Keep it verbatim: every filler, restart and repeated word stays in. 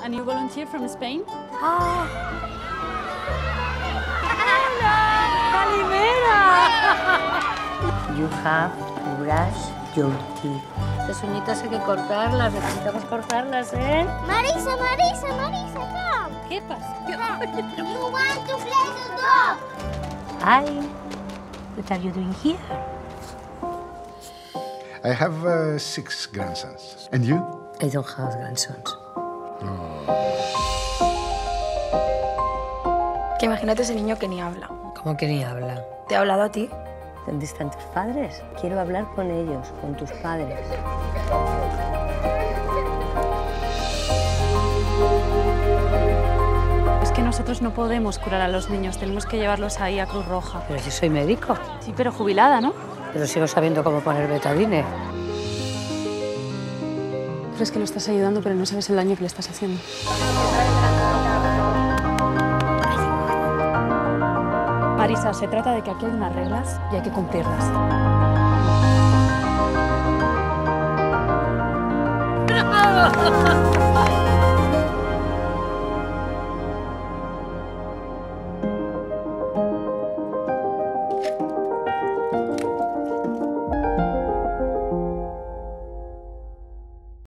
A new volunteer from Spain? ¡Ah! ¡Calimera! You have to brush your teeth. Estas uñitas hay que cortarlas, necesitamos cortarlas, ¿eh? Marisa, Marisa, Marisa, come! ¿Qué pasa? You want to play the dog? Hi. What are you doing here? I have uh, six grandsons. And you? I don't have grandsons. Que imagínate ese niño que ni habla. ¿Cómo que ni habla? ¿Te ha hablado a ti? ¿Dónde están tus padres? Quiero hablar con ellos, con tus padres. Es que nosotros no podemos curar a los niños, tenemos que llevarlos ahí a Cruz Roja. Pero si soy médico. Sí, pero jubilada, ¿no? Pero sigo sabiendo cómo poner betadine. Crees que lo estás ayudando, pero no sabes el daño que le estás haciendo. Marisa, se trata de que aquí hay unas reglas y hay que cumplirlas. ¡Bravo!